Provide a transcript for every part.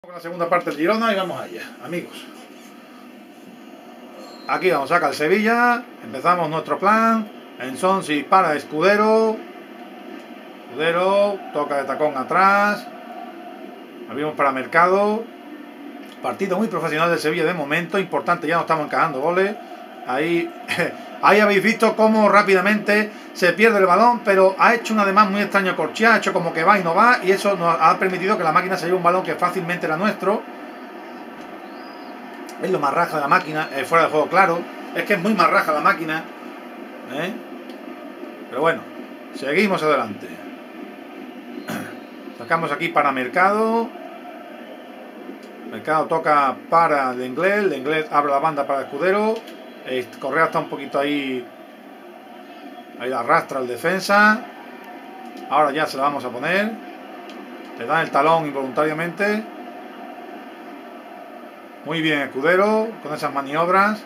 Con la segunda parte del Girona y vamos allá, amigos. Aquí vamos, saca el Sevilla. Empezamos nuestro plan. Ensonsi para Escudero. Escudero toca de tacón atrás. Abrimos para Mercado. Partido muy profesional del Sevilla de momento. Importante, ya no estamos encajando goles. Ahí habéis visto cómo rápidamente se pierde el balón, pero ha hecho un ademán muy extraño Corchia, ha hecho como que va y no va, y eso nos ha permitido que la máquina se lleve un balón que fácilmente era nuestro. Es lo más raja de la máquina, fuera de juego, claro. Es que es muy más raja la máquina. Pero bueno, seguimos adelante. Sacamos aquí para Mercado. Mercado toca para Lenglet. Lenglet abre la banda para Escudero. Correa está un poquito ahí. Ahí arrastra el defensa. Ahora ya se la vamos a poner. Le dan el talón involuntariamente. Muy bien Escudero con esas maniobras.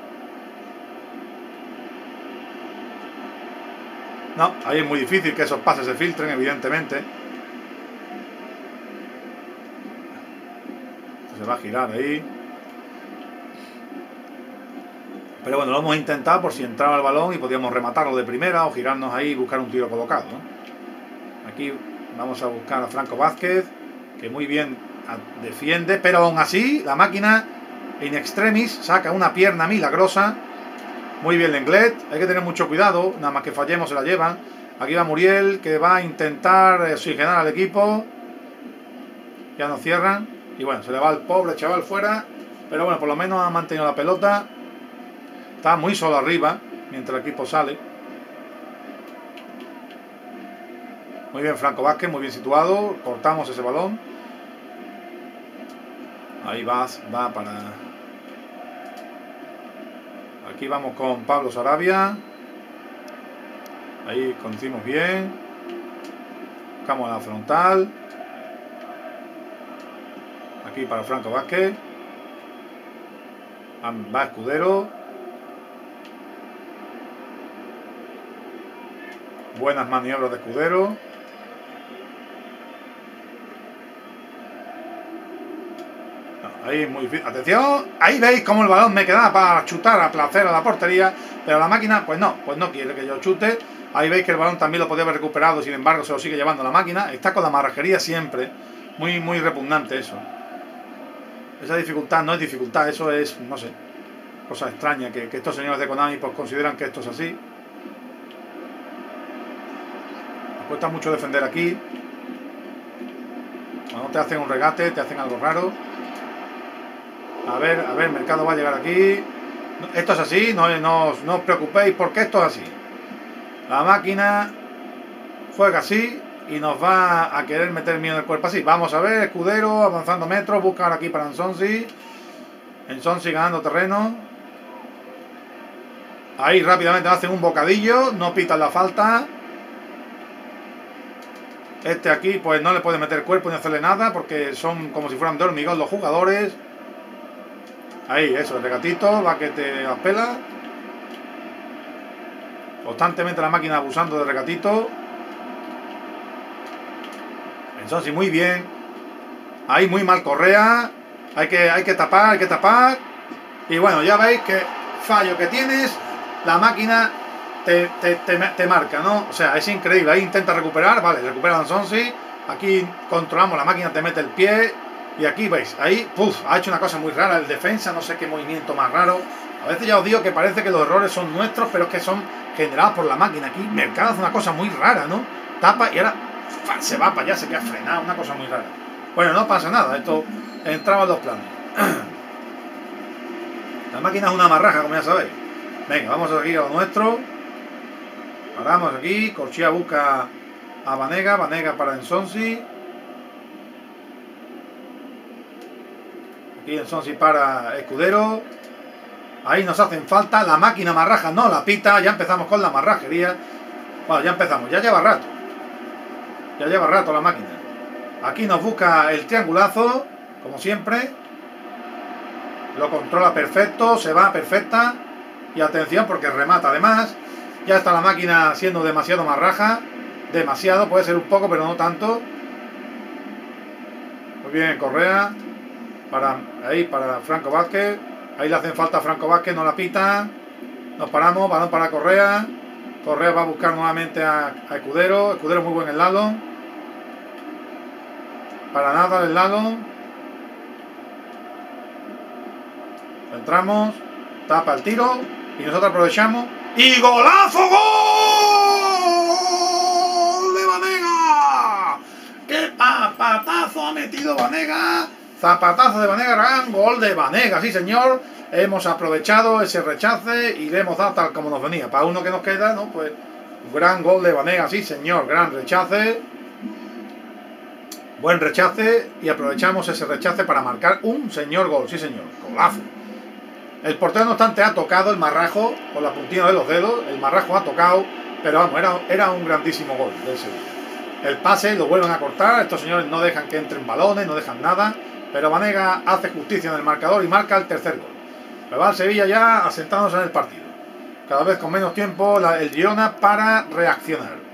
No, ahí es muy difícil que esos pases se filtren, evidentemente. Se va a girar ahí. Pero bueno, lo hemos intentado por si entraba el balón y podíamos rematarlo de primera o girarnos ahí y buscar un tiro colocado, ¿no? Aquí vamos a buscar a Franco Vázquez, que muy bien defiende, pero aún así la máquina in extremis saca una pierna milagrosa. Muy bien Lenglet, hay que tener mucho cuidado, nada más que fallemos se la llevan. Aquí va Muriel, que va a intentar oxigenar al equipo. Ya nos cierran. Y bueno, se le va el pobre chaval fuera. Pero bueno, por lo menos ha mantenido la pelota. Está muy solo arriba, mientras el equipo sale. Muy bien Franco Vázquez, muy bien situado. Cortamos ese balón. Ahí va para... Aquí vamos con Pablo Sarabia. Ahí conducimos bien. Buscamos la frontal. Aquí para Franco Vázquez. Va Escudero. Buenas maniobras de Escudero. Ahí es muy difícil. Atención. Ahí veis cómo el balón me queda para chutar a placer a la portería. Pero la máquina, pues no quiere que yo chute. Ahí veis que el balón también lo podía haber recuperado. Sin embargo, se lo sigue llevando la máquina. Está con la marrajería siempre. Muy repugnante eso. Esa dificultad no es dificultad. Eso es, no sé, cosa extraña. Que estos señores de Konami pues consideran que esto es así. Me cuesta mucho defender aquí. Cuando te hacen un regate, te hacen algo raro. A ver, Mercado va a llegar aquí. Esto es así, no os preocupéis porque esto es así. La máquina juega así y nos va a querer meter miedo en el cuerpo así. Vamos a ver, Escudero avanzando metros, busca ahora aquí para Ensonsi. Ensonsi ganando terreno. Ahí rápidamente hacen un bocadillo, no pitan la falta. Este aquí pues no le puede meter cuerpo ni hacerle nada porque son como si fueran de hormigón los jugadores. Ahí, eso, el regatito, va que te las pela. Constantemente la máquina abusando de regatito. Entonces, muy bien. Ahí muy mal Correa. Hay que tapar. Y bueno, ya veis que fallo que tienes, la máquina te marca, ¿no? O sea, es increíble. Ahí intenta recuperar, vale, recupera Ensonsi. Aquí controlamos, la máquina te mete el pie. Y aquí veis, ahí, ha hecho una cosa muy rara el defensa, no sé qué movimiento más raro. A veces ya os digo que parece que los errores son nuestros, pero es que son generados por la máquina. Aquí Mercado hace una cosa muy rara, ¿no? Tapa y ahora se va para allá, se queda frenado, una cosa muy rara. Bueno, no pasa nada, esto entraba en los planes. La máquina es una marraja, como ya sabéis. Venga, vamos a seguir a lo nuestro. Paramos aquí, Corchia busca a Vanega para Ensonsi. Aquí Ensonsi para Escudero. Ahí nos hacen falta. La máquina marraja no la pita. Ya empezamos con la marrajería. Bueno, ya empezamos. Ya lleva rato. Ya lleva rato la máquina. Aquí nos busca el triangulazo. Como siempre. Lo controla perfecto. Se va perfecta. Y atención porque remata además. Ya está la máquina siendo demasiado marraja. Demasiado. Puede ser un poco pero no tanto. Muy bien Correa. para Franco Vázquez. Ahí le hacen falta a Franco Vázquez, no la pita. Nos paramos, balón para Correa. Correa va a buscar nuevamente a Escudero. Escudero muy buen en el lado. Para nada el lado. Entramos. Tapa el tiro. Y nosotros aprovechamos. ¡Y golazo! ¡Gol de Banega! ¡Qué zapatazo ha metido Banega! Zapatazo de Banega, gran gol de Banega, sí señor. Hemos aprovechado ese rechace y le hemos dado tal como nos venía. Para uno que nos queda, ¿no? Pues gran gol de Banega, sí señor. Gran rechace. Buen rechace y aprovechamos ese rechace para marcar un señor gol, sí señor. Golazo. El portero no obstante ha tocado el marrajo con la puntilla de los dedos. El marrajo ha tocado, pero vamos, era un grandísimo gol del Sevilla. El pase lo vuelven a cortar. Estos señores no dejan que entren balones, no dejan nada. Pero Banega hace justicia en el marcador y marca el tercer gol. Pero va el Sevilla ya asentándose en el partido. Cada vez con menos tiempo el Girona para reaccionar.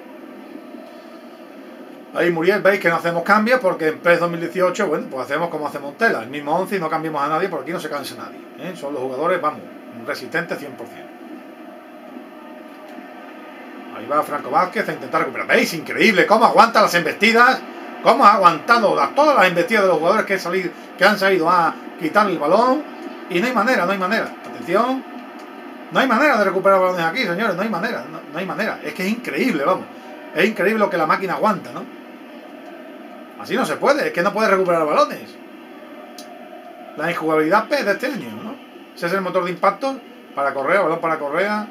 Ahí Muriel, veis que no hacemos cambios porque en PES 2018, bueno, pues hacemos como hace Montela, el mismo 11 y no cambiamos a nadie porque aquí no se cansa nadie. Son los jugadores, vamos, resistentes 100%. Ahí va Franco Vázquez a intentar recuperar. ¿Veis? Increíble cómo aguanta las embestidas, cómo ha aguantado todas las embestidas de los jugadores que han salido a quitar el balón. Y no hay manera, no hay manera. Atención. No hay manera de recuperar balones aquí, señores, no hay manera, no hay manera. Es que es increíble, vamos. Es increíble lo que la máquina aguanta, ¿no? Así no se puede, es que no puede recuperar balones. La injugabilidad PES de este año, ¿no? Ese es el motor de impacto para Correa, balón para Correa.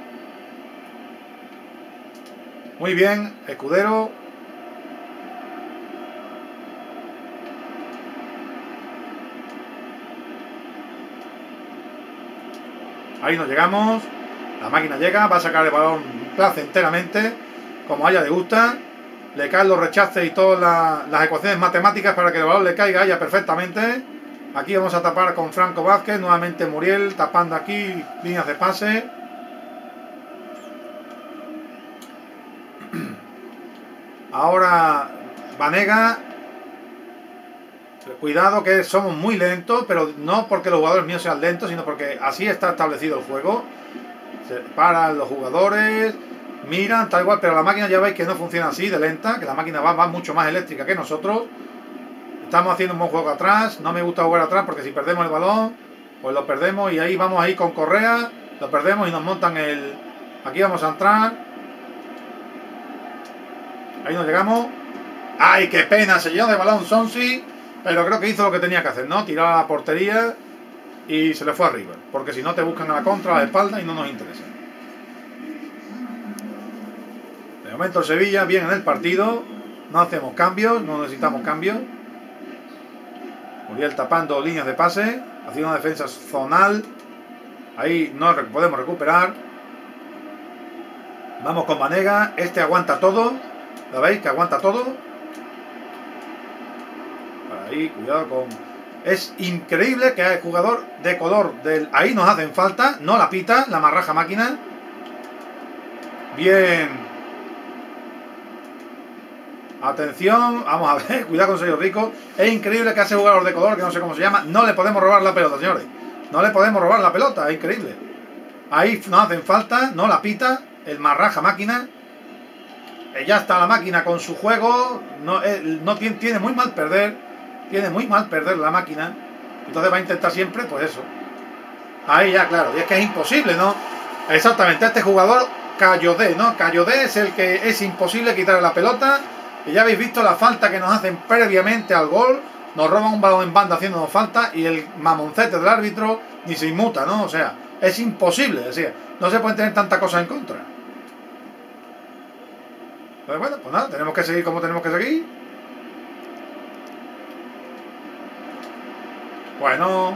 Muy bien, Escudero. Ahí nos llegamos. La máquina llega, va a sacar el balón placenteramente, como a ella le gusta. Le caen los rechaces y todas las ecuaciones matemáticas para que el balón le caiga a ella perfectamente. Aquí vamos a tapar con Franco Vázquez, nuevamente Muriel tapando aquí líneas de pase. Ahora Banega. Cuidado que somos muy lentos, pero no porque los jugadores míos sean lentos, sino porque así está establecido el juego. Se paran los jugadores, miran, tal igual, pero la máquina ya veis que no funciona así de lenta, que la máquina va mucho más eléctrica que nosotros. Estamos haciendo un buen juego atrás, no me gusta jugar atrás porque si perdemos el balón, pues lo perdemos y ahí vamos ahí con Correa, lo perdemos y nos montan el... Aquí vamos a entrar. Ahí nos llegamos. ¡Ay, qué pena! Se llenó de balón Sonsi, pero creo que hizo lo que tenía que hacer, ¿no? Tirar a la portería y se le fue arriba, porque si no te buscan a la contra, a la espalda y no nos interesa. De momento el Sevilla bien en el partido, no hacemos cambios, no necesitamos cambios. Muriel tapando líneas de pase, haciendo una defensa zonal. Ahí no podemos recuperar. Vamos con Banega, este aguanta todo. ¿Lo veis? Que aguanta todo. Ahí, cuidado con... Es increíble que el jugador de color del... Ahí nos hacen falta, no la pita, la marraja máquina. Bien. Atención, vamos a ver, cuidado con Sergio Rico. Es increíble que a ese jugador de color, que no sé cómo se llama, no le podemos robar la pelota, señores. No le podemos robar la pelota, es increíble. Ahí nos hacen falta, no la pita, el marraja máquina. Ya está la máquina con su juego, no tiene muy mal perder. Tiene muy mal perder la máquina. Entonces va a intentar siempre, pues eso. Ahí ya, claro. Y es que es imposible, ¿no? Exactamente, este jugador Cayodé, ¿no? Cayodé es el que es imposible quitarle la pelota. Y ya habéis visto la falta que nos hacen previamente al gol. Nos roban un balón en banda haciéndonos falta. Y el mamoncete del árbitro ni se inmuta, ¿no? O sea, es imposible. Es decir, no se pueden tener tanta cosa en contra. Pero bueno, pues nada, tenemos que seguir como tenemos que seguir. Bueno.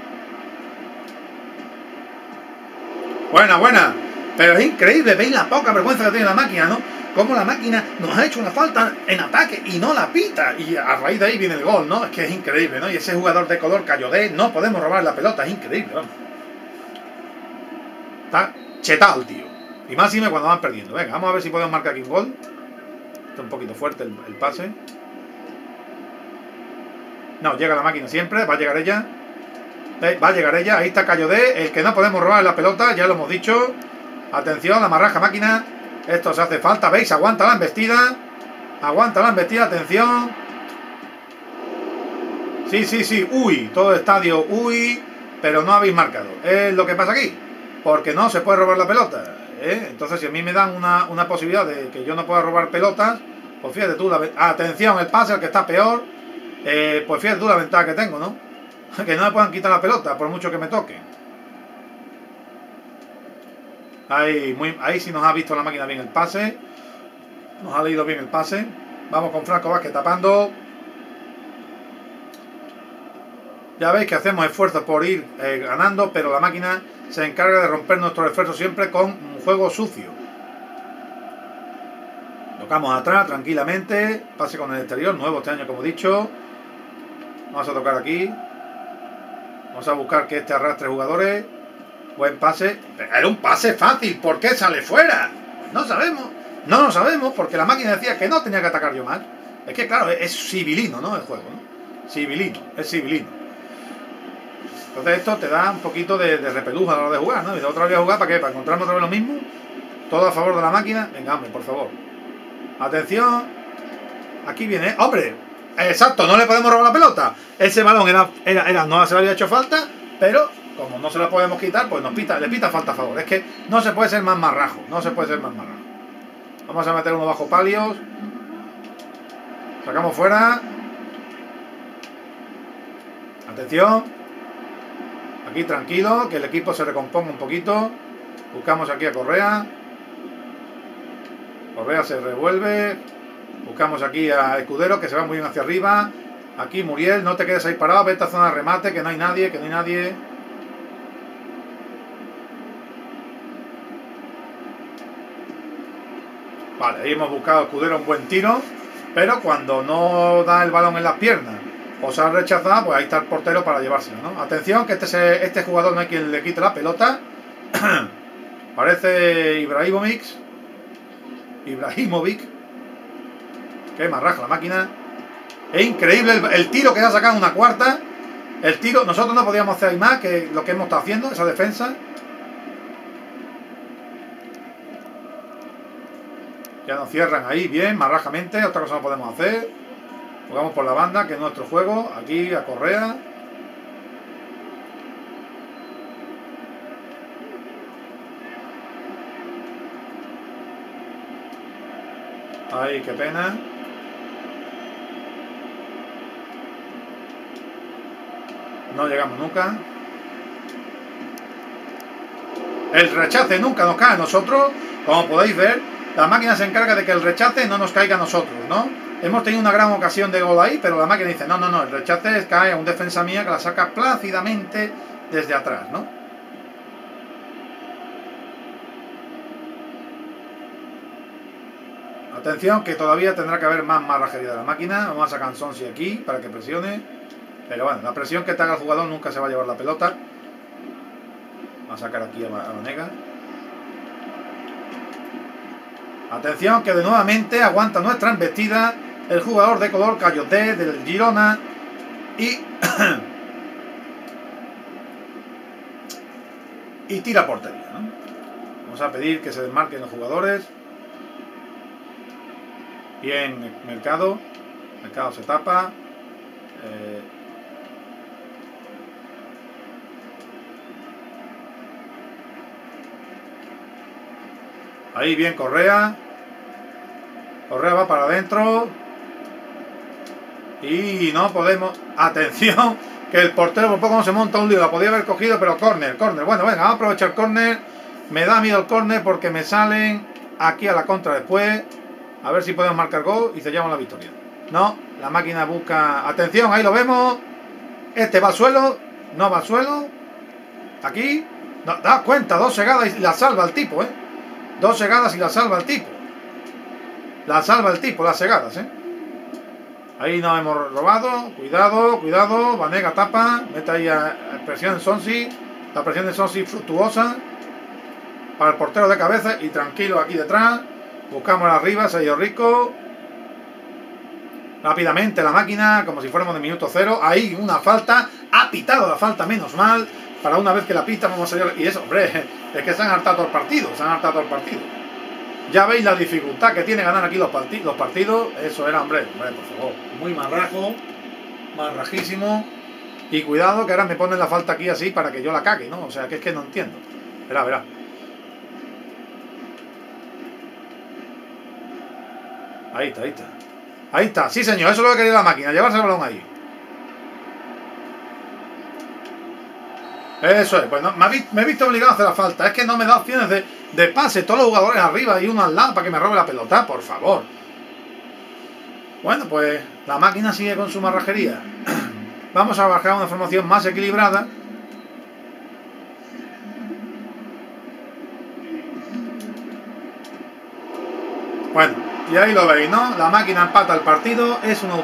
Buena. Pero es increíble, veis la poca vergüenza que tiene la máquina, ¿no? Como la máquina nos ha hecho una falta en ataque y no la pita. Y a raíz de ahí viene el gol, ¿no? Es que es increíble, ¿no? Y ese jugador de color Cayodé, no podemos robar la pelota, es increíble, vamos. Está chetado el tío. Y máxime cuando van perdiendo. Venga, vamos a ver si podemos marcar aquí un gol. Está un poquito fuerte el pase. No, llega la máquina siempre, va a llegar ella. Va a llegar ella, ahí está Cayo D. El que no podemos robar la pelota, ya lo hemos dicho. Atención, la marraja máquina. Esto se hace falta, ¿veis? Aguanta la embestida. Aguanta la embestida, atención. Sí. Uy, todo el estadio, uy. Pero no habéis marcado. Es lo que pasa aquí. Porque no se puede robar la pelota. Entonces, si a mí me dan una posibilidad de que yo no pueda robar pelotas, pues fíjate tú, atención, el pase, el que está peor. Pues fíjate tú la ventaja que tengo, ¿no? Que no me puedan quitar la pelota, por mucho que me toque. Ahí sí nos ha visto la máquina bien el pase. Nos ha leído bien el pase. Vamos con Franco Vázquez tapando. Ya veis que hacemos esfuerzos por ir ganando, pero la máquina se encarga de romper nuestros esfuerzos siempre con un juego sucio. Tocamos atrás tranquilamente. Pase con el exterior, nuevo este año como he dicho. Vamos a tocar aquí. Vamos a buscar que este arrastre jugadores. Buen pase. Era un pase fácil. ¿Por qué sale fuera? No sabemos. No lo sabemos porque la máquina decía que no tenía que atacar yo más. Es que claro, es civilino, ¿no? El juego, ¿no? Civilino, es civilino. Entonces esto te da un poquito de repelús a la hora de jugar, ¿no? Y de otra vez a jugar, ¿para qué? ¿Para encontrarme otra vez lo mismo? Todo a favor de la máquina. Venga, hombre, por favor. Atención. Aquí viene. ¡Hombre! Exacto, no le podemos robar la pelota. Ese balón no se le había hecho falta, pero como no se la podemos quitar, pues le pita falta a favor. Es que no se puede ser más marrajo. No se puede ser más marrajo. Vamos a meter uno bajo palios. Sacamos fuera. Atención. Aquí tranquilo, que el equipo se recomponga un poquito. Buscamos aquí a Correa. Correa se revuelve. Buscamos aquí a Escudero, que se va muy bien hacia arriba. Aquí Muriel, no te quedes ahí parado. Ve a esta zona de remate, que no hay nadie, Vale, ahí hemos buscado a Escudero un buen tiro. Pero cuando no da el balón en las piernas o se ha rechazado, pues ahí está el portero para llevárselo, ¿no? Atención, que este jugador no hay quien le quite la pelota. Parece Ibrahimovic. Qué marraja la máquina. Es increíble el tiro que se ha sacado en una cuarta. El tiro, nosotros no podíamos hacer ahí más que lo que hemos estado haciendo, esa defensa. Ya nos cierran ahí bien, marrajamente. Otra cosa no podemos hacer. Jugamos por la banda, que es nuestro juego. Aquí a Correa. Ay, qué pena. No llegamos nunca. El rechace nunca nos cae a nosotros. Como podéis ver, la máquina se encarga de que el rechace no nos caiga a nosotros, ¿no? Hemos tenido una gran ocasión de gol ahí, pero la máquina dice, no, el rechace cae a un defensa mía que la saca plácidamente desde atrás, ¿no? Atención, que todavía tendrá que haber más marrajería de la máquina. Vamos a sacar a Sonsi aquí para que presione. Pero bueno, la presión que te haga el jugador nunca se va a llevar la pelota. Vamos a sacar aquí a Vanega. Atención, que de nuevamente aguanta nuestra embestida el jugador de color Cayo D del Girona. Y tira portería, ¿no? Vamos a pedir que se desmarquen los jugadores. Bien, Mercado se tapa. Ahí bien Correa va para adentro. Y no podemos. Atención, que el portero por poco no se monta un lío. La podía haber cogido, pero córner. Bueno, venga, vamos a aprovechar el córner. Me da miedo el córner porque me salen aquí a la contra después. A ver si podemos marcar gol y sellamos la victoria. No, la máquina busca. Atención, ahí lo vemos. Este va al suelo. No va al suelo. Aquí. No, da cuenta, 2 segadas y la salva el tipo, 2 segadas y la salva el tipo. Las segadas, Ahí nos hemos robado. Cuidado. Vanega tapa. Mete ahí a presión en Sonsi. La presión de Sonsi fructuosa. Para el portero de cabeza. Y tranquilo aquí detrás. Buscamos arriba. Se ha ido Rico. rápidamente la máquina, como si fuéramos de minuto cero. Ahí una falta, ha pitado la falta, menos mal. Para una vez que la pita vamos a ir. Y eso, hombre, es que se han hartado todo el partido, Ya veis la dificultad que tiene ganar aquí los partidos. Eso era, hombre, por favor. Muy marrajísimo. Y cuidado que ahora me ponen la falta aquí así para que yo la cague, ¿no? O sea, que es que no entiendo. Verá. Ahí está, sí señor, eso es lo que quería la máquina, llevarse el balón ahí. Eso es, pues no, me he visto obligado a hacer la falta. Es que no me da opciones de pase, todos los jugadores arriba y uno al lado para que me robe la pelota, por favor. Bueno, pues la máquina sigue con su marrajería. Vamos a bajar una formación más equilibrada. Bueno, y ahí lo veis, ¿no? La máquina empata el partido, es una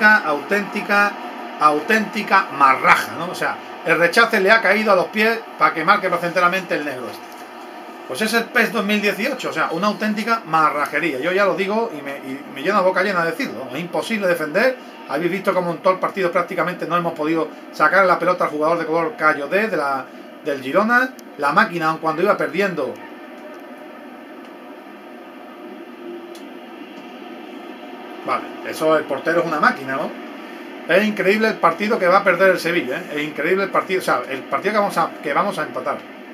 auténtica marraja, ¿no? O sea, el rechace le ha caído a los pies para que marque placenteramente el negro este. Pues es el PES 2018, o sea, una auténtica marrajería. Yo ya lo digo y me llena la boca llena de decirlo. Es imposible defender. Habéis visto como en todo el partido prácticamente no hemos podido sacar la pelota al jugador de color Cayodé del Girona. La máquina, aun cuando iba perdiendo, vale, eso el portero es una máquina, ¿no? Es increíble el partido que va a perder el Sevilla, ¿eh? Es increíble el partido, o sea, el partido que vamos a empatar.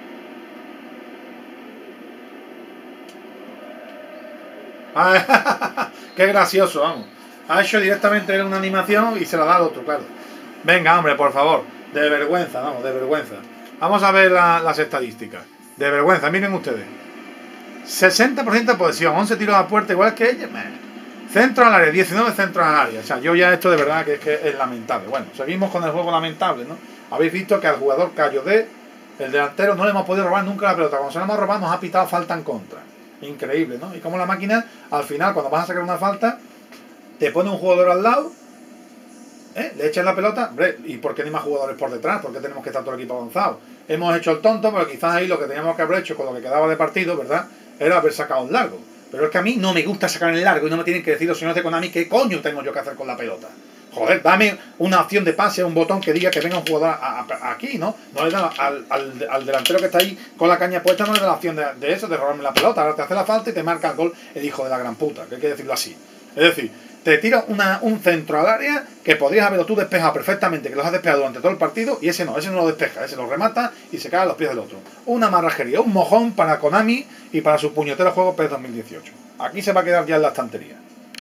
Qué gracioso, vamos. Ha hecho directamente una animación y se la da al otro, claro. Venga, hombre, por favor. De vergüenza, vamos, de vergüenza. Vamos a ver las estadísticas. De vergüenza, miren ustedes. 60% de posesión, 11 tiros a puerta, igual que ella. Centro al área, 19 centros al área. O sea, yo ya esto de verdad que es lamentable. Bueno, seguimos con el juego lamentable, ¿no? Habéis visto que al jugador Cayodé, el delantero, no le hemos podido robar nunca la pelota. Cuando se la hemos robado nos ha pitado falta en contra. Increíble, ¿no? Y como la máquina, al final, cuando vas a sacar una falta, te pone un jugador al lado, le echas la pelota, hombre, ¿y por qué no hay más jugadores por detrás? ¿Por qué tenemos que estar todo el equipo avanzado? Hemos hecho el tonto, pero quizás ahí lo que teníamos que haber hecho con lo que quedaba de partido, ¿verdad? Era haber sacado un largo. Pero es que a mí no me gusta sacar en el largo y no me tienen que decir los señores de Konami qué coño tengo yo que hacer con la pelota. Joder, dame una opción de pase, un botón que diga que venga un jugador aquí, ¿no? No le da al delantero que está ahí con la caña puesta, no le da la opción de eso, de robarme la pelota. Ahora te hace la falta y te marca el gol el hijo de la gran puta, que hay que decirlo así. Es decir, te tira un centro al área que podrías haberlo tú despejado perfectamente, que los has despejado durante todo el partido, y ese no lo despeja, ese lo remata y se cae a los pies del otro. Una marrajería, un mojón para Konami y para su puñetero juego PES 2018. Aquí se va a quedar ya en la estantería.